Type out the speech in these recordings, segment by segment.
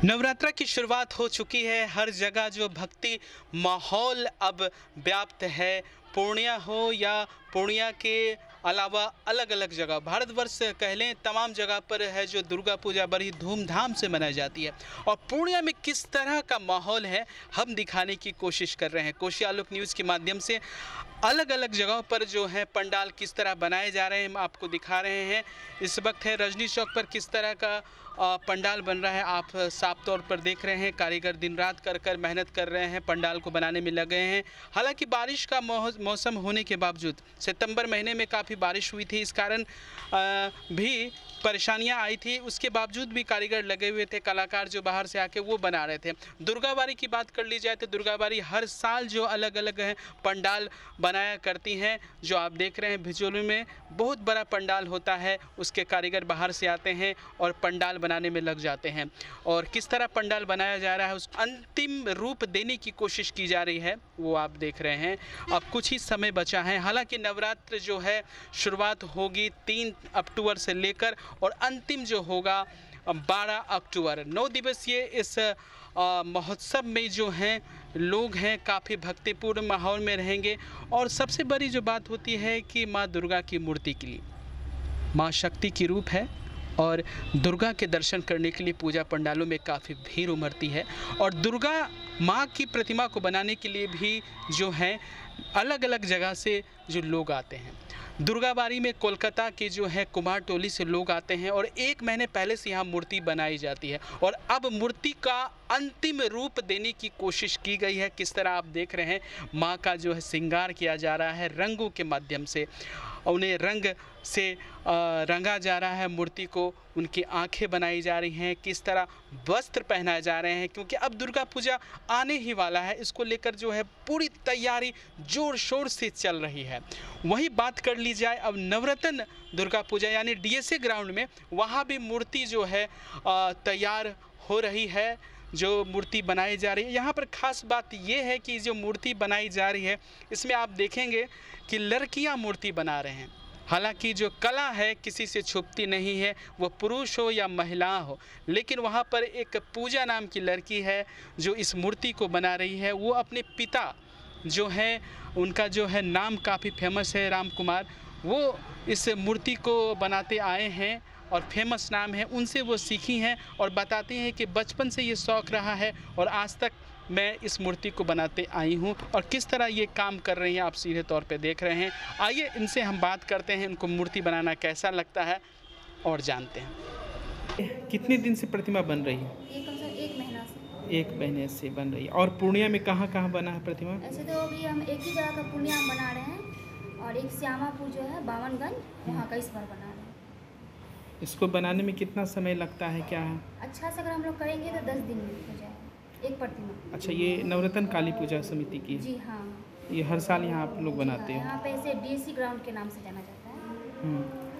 नवरात्रा की शुरुआत हो चुकी है। हर जगह जो भक्ति माहौल अब व्याप्त है। पूर्णिया हो या पूर्णिया के अलावा अलग अलग जगह भारतवर्ष कह लें तमाम जगह पर है जो दुर्गा पूजा बड़ी धूमधाम से मनाई जाती है। और पूर्णिया में किस तरह का माहौल है हम दिखाने की कोशिश कर रहे हैं। कोशी आलोक न्यूज़ के माध्यम से अलग अलग जगहों पर जो है पंडाल किस तरह बनाए जा रहे हैं हम आपको दिखा रहे हैं। इस वक्त है रजनी चौक पर किस तरह का पंडाल बन रहा है आप साफ तौर पर देख रहे हैं। कारीगर दिन रात कर मेहनत कर रहे हैं, पंडाल को बनाने में लगे हैं। हालांकि बारिश का मौसम होने के बावजूद सितंबर महीने में काफ़ी बारिश हुई थी, इस कारण भी परेशानियां आई थी। उसके बावजूद भी कारीगर लगे हुए थे, कलाकार जो बाहर से आके वो बना रहे थे। दुर्गाबारी की बात कर ली जाए तो दुर्गाबारी हर साल जो अलग अलग है पंडाल बनाया करती हैं। जो आप देख रहे हैं विजुअल में बहुत बड़ा पंडाल होता है, उसके कारीगर बाहर से आते हैं और पंडाल बनाने में लग जाते हैं। और किस तरह पंडाल बनाया जा रहा है उस अंतिम रूप देने की कोशिश की जा रही है वो आप देख रहे हैं। अब कुछ ही समय बचा है। हालांकि नवरात्र जो है शुरुआत होगी 3 अक्टूबर से लेकर और अंतिम जो होगा 12 अक्टूबर। 9 दिवसीय इस महोत्सव में जो हैं लोग हैं काफ़ी भक्तिपूर्ण माहौल में रहेंगे। और सबसे बड़ी जो बात होती है कि माँ दुर्गा की मूर्ति के लिए माँ शक्ति की रूप है और दुर्गा के दर्शन करने के लिए पूजा पंडालों में काफ़ी भीड़ उमड़ती है। और दुर्गा माँ की प्रतिमा को बनाने के लिए भी जो है अलग अलग जगह से जो लोग आते हैं। दुर्गाबारी में कोलकाता के जो है कुमार टोली से लोग आते हैं और 1 महीने पहले से यहाँ मूर्ति बनाई जाती है। और अब मूर्ति का अंतिम रूप देने की कोशिश की गई है। किस तरह आप देख रहे हैं माँ का जो है श्रृंगार किया जा रहा है रंगों के माध्यम से। उन्हें रंग से रंगा जा रहा है मूर्ति को, उनकी आंखें बनाई जा रही हैं, किस तरह वस्त्र पहनाए जा रहे हैं क्योंकि अब दुर्गा पूजा आने ही वाला है। इसको लेकर जो है पूरी तैयारी जोर शोर से चल रही है। वहीं बात कर ली जाए अब नवरत्न दुर्गा पूजा यानी डीएसए ग्राउंड में, वहाँ भी मूर्ति जो है तैयार हो रही है, जो मूर्ति बनाई जा रही है। यहाँ पर ख़ास बात ये है कि जो मूर्ति बनाई जा रही है इसमें आप देखेंगे कि लड़कियाँ मूर्ति बना रहे हैं। हालांकि जो कला है किसी से छुपती नहीं है, वो पुरुष हो या महिला हो, लेकिन वहाँ पर एक पूजा नाम की लड़की है जो इस मूर्ति को बना रही है। वो अपने पिता जो है उनका जो है नाम काफ़ी फेमस है राम कुमार, वो इस मूर्ति को बनाते आए हैं और फेमस नाम है, उनसे वो सीखी हैं और बताती हैं कि बचपन से ये शौक़ रहा है और आज तक मैं इस मूर्ति को बनाते आई हूँ। और किस तरह ये काम कर रही हैं आप सीधे तौर पे देख रहे हैं। आइए इनसे हम बात करते हैं, उनको मूर्ति बनाना कैसा लगता है और जानते हैं। कितने दिन से प्रतिमा बन रही है? ये कम से कम 1 महीना से। 1 महीने से बन रही है। और पूर्णिया में कहाँ कहाँ बना है प्रतिमा? ऐसे तो अभी हम एक ही जगह का पूर्णिया बना रहे हैं और एक श्यामापुर जो है बावनगंज, वहाँ का इस बार बना रहे हैं। इसको बनाने में कितना समय लगता है क्या है? अच्छा से अगर हम लोग करेंगे तो 10 दिन में हो जाएगा एक प्रतिमा। अच्छा, ये नवरत्न काली पूजा समिति की? जी हाँ। ये हर साल यहाँ आप लोग बनाते हाँ, हो? यहाँ पे ऐसे डीएससी ग्राउंड के नाम से जाना जाता है।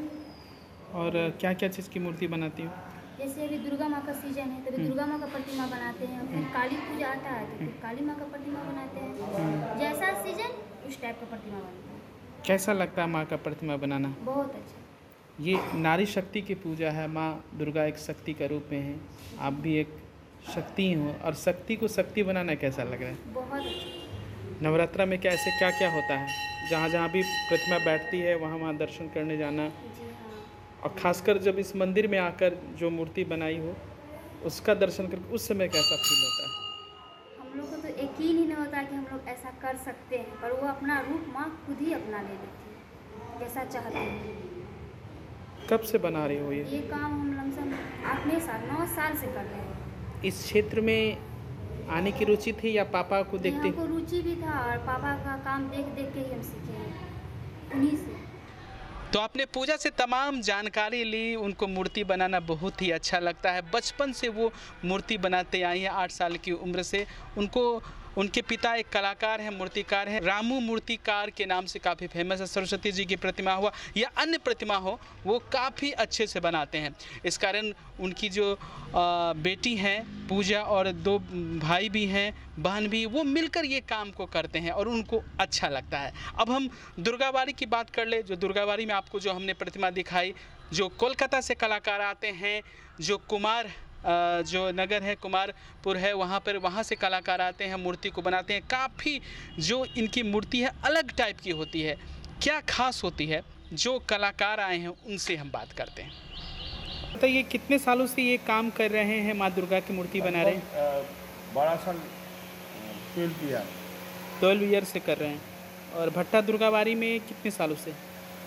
और क्या क्या चीज़ की मूर्ति बनाती हो? जैसे अभी दुर्गा माँ का सीजन है तो अभी दुर्गा माँ का प्रतिमा बनाते हैं, फिर काली पूजा आता है तो फिर काली माँ का प्रतिमा बनाते हैं। जैसा सीजन उस टाइप का प्रतिमा बनता है। कैसा लगता है माँ का प्रतिमा बनाना? बहुत अच्छा। ये नारी शक्ति की पूजा है, माँ दुर्गा एक शक्ति का रूप में है, आप भी एक शक्ति हो और शक्ति को शक्ति बनाना कैसा लग रहा है? बहुत अच्छा। नवरात्रा में कैसे क्या क्या होता है? जहाँ जहाँ भी प्रतिमा बैठती है वहाँ वहाँ दर्शन करने जाना, जी हाँ। और ख़ासकर जब इस मंदिर में आकर जो मूर्ति बनाई हो उसका दर्शन करके उस समय कैसा फील होता है? हम लोग को तो यकीन ही नहीं होता कि हम लोग ऐसा कर सकते हैं, पर वो अपना रूप माँ खुद ही अपना ले लेती है जैसा चाहते हैं। कब से बना रहे हो ये काम हम लमसम 9 साल से कर रहे हैं। इस क्षेत्र में आने की रुचि थी या पापा को देखते? हमको रुचि भी था और पापा का काम देख देख के ही हम सीखे हैं उन्हीं से। तो आपने पूजा से तमाम जानकारी ली, उनको मूर्ति बनाना बहुत ही अच्छा लगता है। बचपन से वो मूर्ति बनाते आई हैं, 8 साल की उम्र से। उनके पिता एक कलाकार हैं, मूर्तिकार हैं, रामू मूर्तिकार के नाम से काफ़ी फेमस है। सरस्वती जी की प्रतिमा हुआ या अन्य प्रतिमा हो, वो काफ़ी अच्छे से बनाते हैं। इस कारण उनकी जो बेटी हैं पूजा और 2 भाई भी हैं, बहन भी, वो मिलकर ये काम को करते हैं और उनको अच्छा लगता है। अब हम दुर्गाबारी की बात कर ले। जो दुर्गाबारी में आपको जो हमने प्रतिमा दिखाई, जो कोलकाता से कलाकार आते हैं, जो कुमार जो नगर है कुमारपुर है वहाँ से कलाकार आते हैं, मूर्ति को बनाते हैं। काफ़ी जो इनकी मूर्ति है अलग टाइप की होती है। क्या खास होती है, जो कलाकार आए हैं उनसे हम बात करते हैं। तो ये कितने सालों से ये काम कर रहे हैं, माँ दुर्गा की मूर्ति बना रहे हैं? 12 साल 12 ईयर से कर रहे हैं। और भट्टा दुर्गाबारी में कितने सालों से?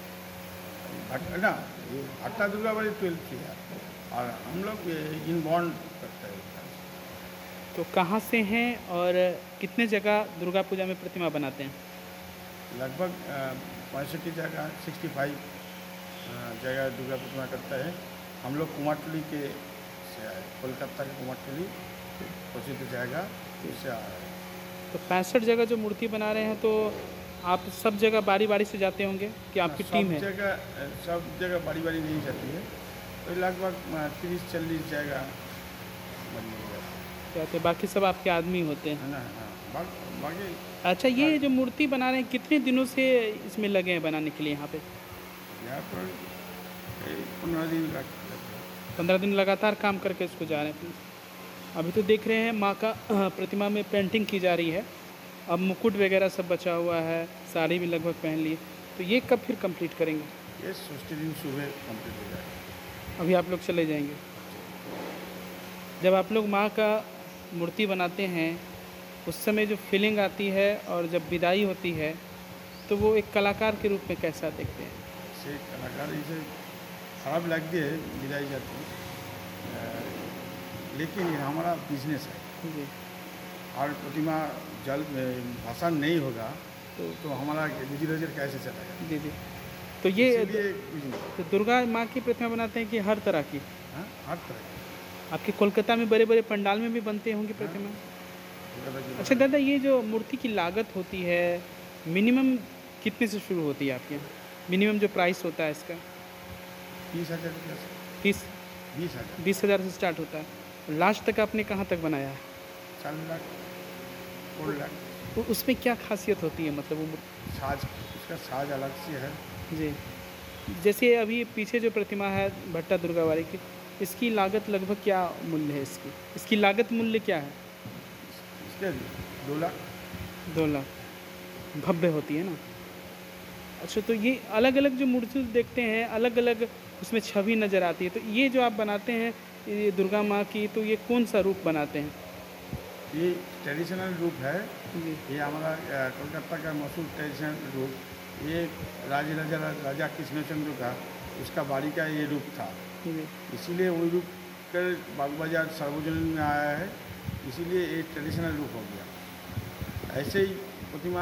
भट्टा दुर्गाबारी 12 ईयर और हम लोग इनबाउंड करते हैं। तो कहाँ से हैं और कितने जगह दुर्गा पूजा में प्रतिमा बनाते हैं? लगभग 65 जगह 65 जगह दुर्गा प्रतिमा करता है। हम लोग कुमारटुली के से आए, कोलकाता के कुमारटुली प्रसिद्ध जगह से आ रहे हैं। तो 65 जगह जो मूर्ति बना रहे हैं, तो आप सब जगह बारी बारी से जाते होंगे कि आपकी टीम है? सब जगह बारी बारी नहीं जाती है, तो लगभग 30-40 जगह जाते, बाकी सब आपके आदमी होते हैं ना? हाँ, बाकी। अच्छा, ये जो मूर्ति बना रहे हैं कितने दिनों से इसमें लगे हैं बनाने के लिए? यहाँ पर 15 दिन लगातार काम करके इसको जा रहे हैं। अभी तो देख रहे हैं माँ का प्रतिमा में पेंटिंग की जा रही है। अब मुकुट वगैरह सब बचा हुआ है, साड़ी भी लगभग पहन ली। तो ये कब फिर कंप्लीट करेंगे? ये 60 दिन सुबह कंप्लीट हो जाएगा। अभी आप लोग चले जाएंगे। जब आप लोग माँ का मूर्ति बनाते हैं उस समय जो फीलिंग आती है और जब विदाई होती है, तो वो एक कलाकार के रूप में कैसा देखते हैं? से कलाकार इसे खराब लगती है विदाई जाती है, लेकिन ये हमारा बिजनेस है जी। और प्रतिमा जल में भाषण नहीं होगा तो हमारा बिजनेस कैसे चलेगा? जी जी। तो ये तो दुर्गा माँ की प्रतिमा बनाते हैं कि हर तरह की? हाँ, हर तरह की। आपके कोलकाता में बड़े बड़े पंडाल में भी बनते होंगे प्रतिमा? अच्छा दादा, ये जो मूर्ति की लागत होती है मिनिमम कितने से शुरू होती है आपके यहाँ? मिनिमम जो प्राइस होता है इसका? 30,000 रुपया। 20,000 से स्टार्ट होता है। लास्ट तक आपने कहाँ तक बनाया है? 4 लाख 4 लाख। तो उसमें क्या खासियत होती है, मतलब वो साज, उसका साज अलग से है जी। जैसे अभी पीछे जो प्रतिमा है भट्टा दुर्गाबारी की, इसकी लागत लगभग क्या मूल्य है? इसकी लागत मूल्य क्या है? इसके 2 लाख। 2 लाख। भव्य होती है ना? अच्छा, तो ये अलग अलग जो मूर्ति देखते हैं अलग अलग उसमें छवि नज़र आती है। तो ये जो आप बनाते हैं ये दुर्गा माँ की, तो ये कौन सा रूप बनाते हैं? ये ट्रेडिशनल रूप है जी। ये हमारा कोलकाता का मशहूर ट्रेडिशनल रूप। ये राजा कृष्णचंद्र का उसका बाड़ी का ये रूप था, इसीलिए वो रूप कर बाग बाजार सार्वजनिक में आया है, इसीलिए ये ट्रेडिशनल रूप हो गया। ऐसे ही प्रतिमा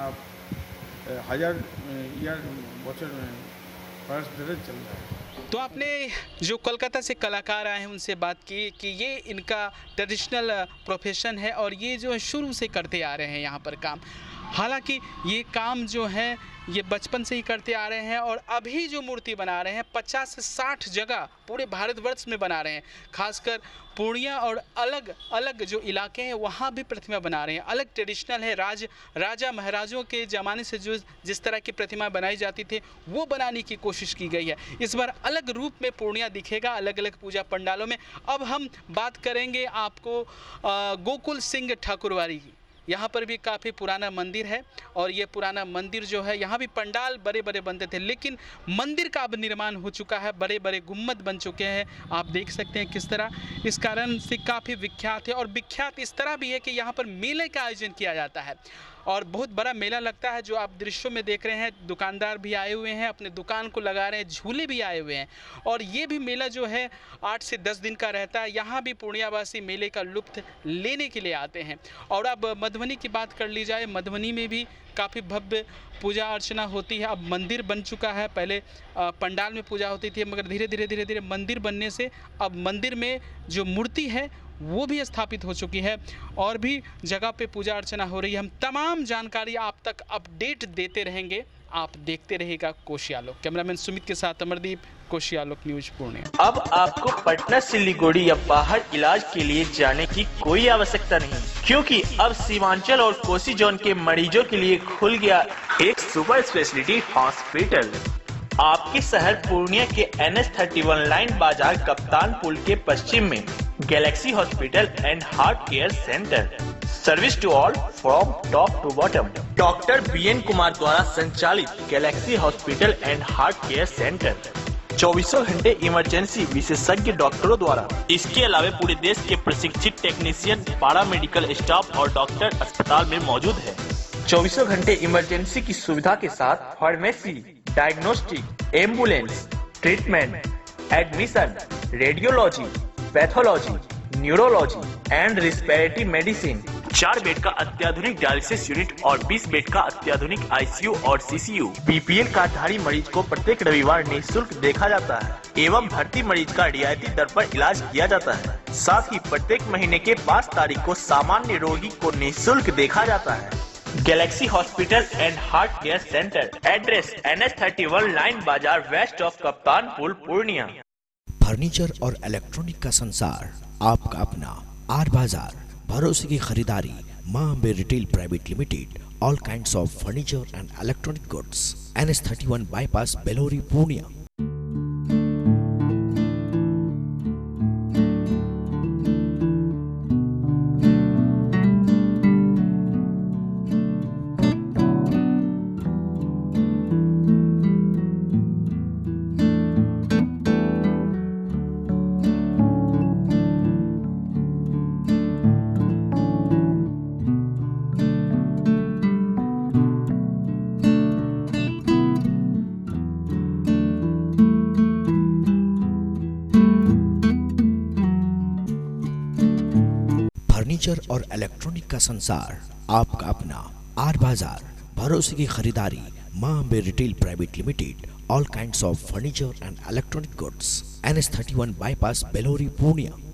1000 ईयर बचर में वर्ष धरे चल रहा है। तो आपने जो कोलकाता से कलाकार आए हैं उनसे बात की कि ये इनका ट्रेडिशनल प्रोफेशन है और ये जो शुरू से करते आ रहे हैं यहाँ पर काम। हालांकि ये काम जो है ये बचपन से ही करते आ रहे हैं और अभी जो मूर्ति बना रहे हैं 50 से 60 जगह पूरे भारतवर्ष में बना रहे हैं। खासकर पूर्णिया और अलग अलग जो इलाके हैं वहाँ भी प्रतिमा बना रहे हैं। अलग ट्रेडिशनल है, राजा महाराजों के ज़माने से जो जिस तरह की प्रतिमा बनाई जाती थी वो बनाने की कोशिश की गई है। इस बार अलग रूप में पूर्णिया दिखेगा अलग अलग पूजा पंडालों में। अब हम बात करेंगे आपको गोकुल सिंह ठाकुरवारी की। यहाँ पर भी काफ़ी पुराना मंदिर है और ये पुराना मंदिर जो है यहाँ भी पंडाल बड़े बड़े बनते थे, लेकिन मंदिर का अब निर्माण हो चुका है, बड़े बड़े गुम्मद बन चुके हैं। आप देख सकते हैं किस तरह, इस कारण से काफ़ी विख्यात है। और विख्यात इस तरह भी है कि यहाँ पर मेले का आयोजन किया जाता है और बहुत बड़ा मेला लगता है जो आप दृश्यों में देख रहे हैं। दुकानदार भी आए हुए हैं, अपने दुकान को लगा रहे हैं, झूले भी आए हुए हैं और ये भी मेला जो है 8 से 10 दिन का रहता है। यहाँ भी पूर्णियावासी मेले का लुत्फ लेने के लिए आते हैं। और अब मधुबनी की बात कर ली जाए, मधुबनी में भी काफ़ी भव्य पूजा अर्चना होती है। अब मंदिर बन चुका है, पहले पंडाल में पूजा होती थी मगर धीरे धीरे मंदिर बनने से अब मंदिर में जो मूर्ति है वो भी स्थापित हो चुकी है और भी जगह पे पूजा अर्चना हो रही है। हम तमाम जानकारी आप तक अपडेट देते रहेंगे, आप देखते रहिएगा कोशी आलोक। कैमरामैन सुमित के साथ अमरदीप, कोशी आलोक न्यूज पूर्णिया। अब आपको पटना, सिलीगुड़ी या बाहर इलाज के लिए जाने की कोई आवश्यकता नहीं, क्योंकि अब सीमांचल और कोसी जोन के मरीजों के लिए खुल गया एक सुपर स्पेशलिटी हॉस्पिटल। आपके शहर पूर्णिया के NH31 लाइन बाजार कप्तान पुल के पश्चिम में galaxy hospital and heart care centre, service to all from top to bottom. Doctor BN Kumar द्वारा संचालित galaxy hospital and heart care centre 24 घंटे इमरजेंसी विशेषज्ञ डॉक्टरों द्वारा। इसके अलावा पूरे देश के प्रशिक्षित टेक्नीशियन, पैरामेडिकल स्टाफ और डॉक्टर अस्पताल में मौजूद है। 24 घंटे इमरजेंसी की सुविधा के साथ pharmacy, diagnostic, ambulance, treatment, admission, radiology, pathology, neurology and respiratory medicine. 4 bed का अत्याधुनिक डायलिसिस यूनिट और 20 बेड का अत्याधुनिक ICU और CCU। BPL कार्डधारी मरीज को प्रत्येक रविवार निःशुल्क देखा जाता है एवं भर्ती मरीज का रियायती दर पर इलाज किया जाता है। साथ ही प्रत्येक महीने के 5 तारीख को सामान्य रोगी को निःशुल्क देखा जाता है। Galaxy hospital and heart care centre, address NH31 line Bazar, west of Kaptan Pul, Purnia. Furniture और इलेक्ट्रॉनिक का संसार, आपका अपना आर बाजार, भरोसे की खरीदारी, Maa Ambe retail private limited, all kinds of furniture and electronic goods, NH31 bypass, Belori, Purnia. Furniture और इलेक्ट्रॉनिक का संसार, आपका अपना आर बाजार, भरोसे की खरीदारी, Maa Ambe retail private limited, all kinds of furniture and electronic goods, NH31 bypass, Belori, Purnia.